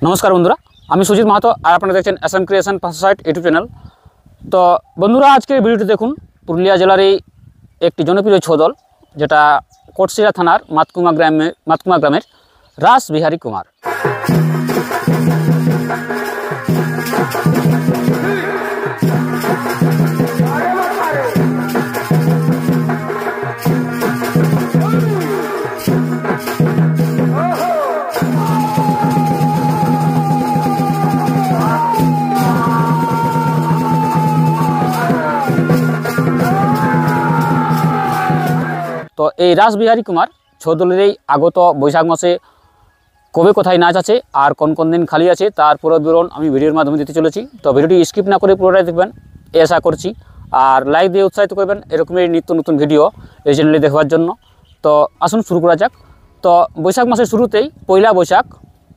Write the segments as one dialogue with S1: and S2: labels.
S1: नमस्कार बंधुरा आमी सुजित माहातो और आपनारा देखছেন एसएम क्रिएशन 560 यूट्यूब चैनल। तो बंधुरा आज के भिडियोटी देखुन पुरुलिया जिलार एक जनप्रिय छौ दल जेटा कोटशिला थानार मातकुमा ग्रामेर रास बिहारी कुमार। तो ये रास बिहारी कुमार छौ दलेर आगत बैशाख मासे कबे कोथाय नाच आछे और कोन कोन दिन खाली आछे तार पुरो विवरण आमी भिडियोर माध्यमे दिते चलेछि। तो भिडियोटी स्किप ना करे पुरोटाई देखबेन এই आशा करछि और लाइक दिए उत्साहित करबेन एरकमेर नित्य नतुन भिडियो এই চ্যানেলে देखबार जन्य। तो आसुन शुरू करा जाक। तो बैशाख मासेर शुरूतेई पयला बैशाख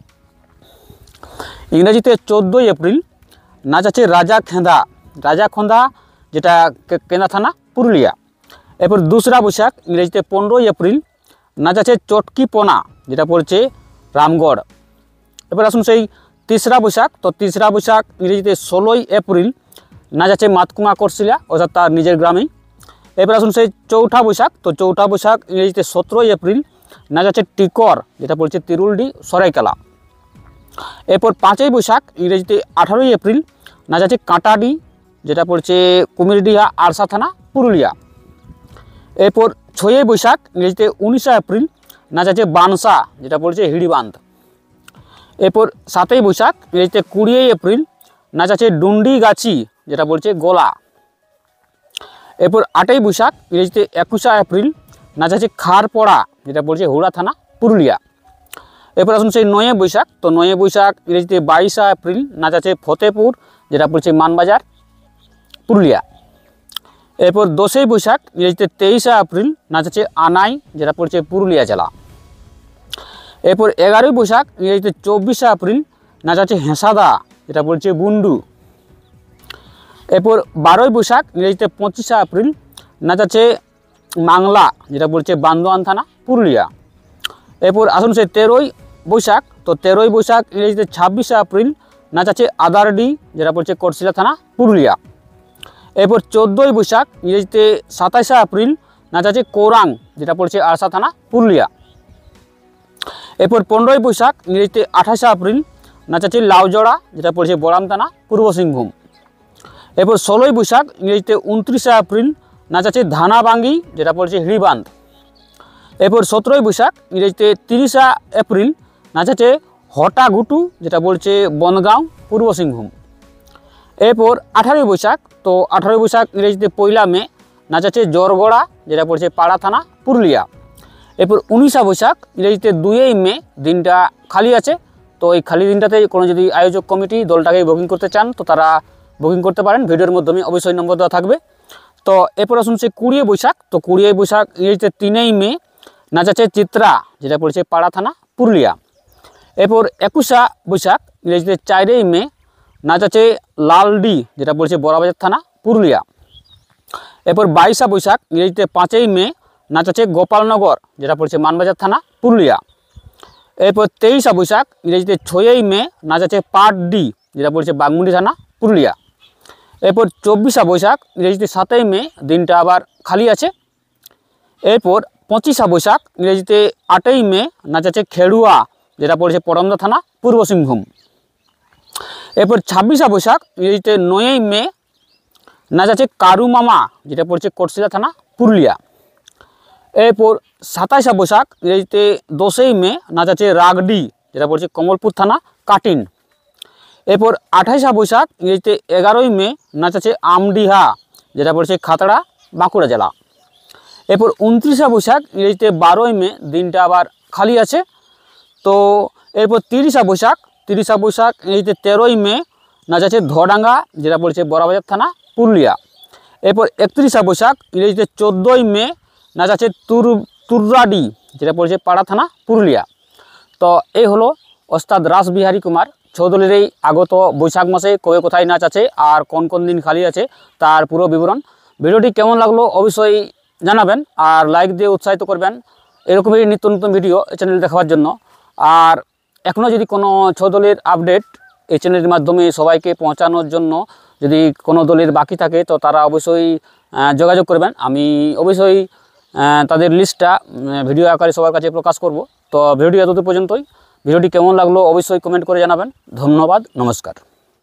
S1: इंग्रेजीते 14 एप्रिल नाच आछे राजा खोंदा जेटा केंदा थाना पुरुलिया। एरपर दूसरा बैशाख इंग्रेजीते 15 एप्रिल नाच आछे चटकी पोना जेटा पड़ছে रामगढ़। एरपर आसुन सेई तीसरा बैशाख। तो तीसरा बैशाख इंग्रेजीते 16 एप्रिल नाच आछे मातकुमा कोटशिला अर्थात तार निजेर ग्रामेई। एरपर आसुन सेई चौथा बैशाख। तो चौथा बैशाख इंग्रेजीते 17 एप्रिल नाच आछे टिकर जेटा पड़ছে तिरुलडी सराइकेला। एरपर 5 बैशाख इंग्रेजीते 18 एप्रिल नाच आछे काटाडी जेटा पड़ছে कुमिरडिहा आरसा थाना पुरुलिया। एरपर 6 बैशाख इंग्रेजीते 19 एप्रिल नाच आछे बानसा जेटा पड़ছে हिड़ीबांध। एरपर 7 बैशाख इंग्रेजीते 20 एप्रिल नाच आछे डुंडीगाछी जेटा पड़ছে गोला। एरपर 8 बैशाख इंग्रेजीते 21 एप्रिल नाच आछे खारपड़ा जेटा पड़ছে हुड़ा थाना पुरुलिया। एरपर आसुन सेई 9 बैशाख। तो 9 बैशाख इंग्रेजीते 22 एप्रिल नाच आछे फतेहपुर जेटा पड़ছে मानबाजार पुरुलिया। एरपर 10 बैशाख इंग्रेजीते 23 एप्रिल नाच आछे आनाई जेटा पड़ছে पुरुलिया जला। एरपर 11 बैशाख इंग्रेजीते 24 एप्रिल नाच आछे हेसादा जेटा पड़ছে बुंडू। एरपर 12 बैशाख इंग्रेजीते 25 एप्रिल नाच आछे मांगला जेटा पड़ছে बांदोयान थाना पुरुलिया। एरपर आसुन से 13 बैशाख। तो 13 बैशाख इंग्रेजीते 26 एप्रिल नाच आछे आदारडी जेटा पड़ছে कोटशिला थाना पुरुलिया। एरपर 14 बैशाख इंग्रेजीते 27 एप्रिल नाच आछे कोरांग जेटा पड़ছে आरसा थाना पुरुलिया। एरपर 15 बैशाख इंग्रेजीते 28 एप्रिल नाच आछे लाउजड़ा जेटा पड़ছে बड़ाम थाना पूर्व सिंहभूम। एरपर 16 बैशाख इंग्रेजीते 29 एप्रिल नाच आछे धानाबांगी जेटा पड़ছে हिड़ीबांध। एरपर 17 बैशाख इंग्रेजीते 30 एप्रिल नाच आछे हटाघुटू जेटा पड़ছে बनगांव पूर्व सिंहभूम। एरपर 18 बैशाख। तो 18 बैशाख इंग्रेजीते 1 मे नाच आछे जरगड़ा जेटा पड़ছে पाड़ा थाना पुरुलिया। एरपर 19 बैशाख इंग्रेजीते 2 मे दिनटा खाली आछे। तो এই खाली दिनटाते कोनो यदि आयोजक कमिटी दलटाके बुकिंग करते चान तो तारा बुकिंग करते पारेन भिडियोर माध्यमे अवश्य नम्बर देওয়া থাকবে। तो एरपर आसुन से 20 बैशाख। तो 20 बैशाख इंग्रेजीते 3 मे नाच आछे चित्रा जेटा पड़ছে पाड़ा थाना पुरुलिया। एरपर 21 बैशाख इंग्रेजीते 4 मे नाच आछे लालडी जेटा पड़ছে बड़ाबाजार थाना पुरुलिया। एरपर 22 बैशाख इंग्रेजीते 5 मे नाच आछे गोपालनगर जेटा पड़ছে मानबाजार थाना पुरुलिया। एरपर 23 बैशाख इंग्रेजीते 6 मे नाच आछे पाटडी जेटा पड़ছে बागमुंडी थाना पुरुलिया। एरपर 24 बैशाख इंग्रेजीते 7 मे दिनटा आबार खाली आछे। एरपर 25 बैशाख इंग्रेजीते 8 मे नाच आछे खेड़ुआ जेटा पड़ছে परमदा थाना पूर्व सिंहभूम। एरपर 26 बैशाख इंग्रेजीते 9 मे नाच आछे कारू मामा जेटा पड़ছে कोटशिला थाना पुरुलिया। एरपर 27 बैशाख इंग्रेजीते 10 मे नाच आछे रागडी जेटा पड़ছে कमलपुर थाना काटिन। एरपर 28 बैशाख इंग्रेजीते 11 मे नाच आछे आमडिहा जेटा पड़ছে खातड़ा बाँकुड़ा जला। एरपर 29 बैशाख इंग्रेजीते 12 मे दिनटा आबार खाली आछे। तो एरपर 30 बैशाख इंग्रेजीते 13 मे नाच आछे धोडांगा जेटा पड़ছে बड़ाबाजार थाना पुरुलिया। एरपर 31 बैशाख इंग्रेजीते 14 मे नाच आछे तुर्राडी जेटा पड़ছে पाड़ा थाना पुरुलिया। तो এই হলো ওস্তাদ রাস বিহারী কুমার ছৌ দলের এই আগত বৈশাখ মাসে কবে কোথায় নাচ আছে আর কোন কোন দিন খালি আছে তার পুরো বিবরণ। ভিডিওটি কেমন লাগলো অবশ্যই জানাবেন আর লাইক দিয়ে উৎসাহিত করবেন এরকমই নিত্য নতুন ভিডিও চ্যানেলে দেখার জন্য। আর এখনও যদি কোনো 6 দলের আপডেট এই চ্যানেলের মাধ্যমে সবাইকে পৌঁছানোর জন্য যদি কোনো দলের বাকি থাকে তো তারা অবশ্যই যোগাযোগ করবেন। আমি অবশ্যই তাদের লিস্টটা ভিডিও আকারে সবার কাছে প্রকাশ করব। তো ভিডিও এতদূর পর্যন্তই। ভিডিওটি কেমন লাগলো অবশ্যই কমেন্ট করে জানাবেন। ধন্যবাদ, নমস্কার।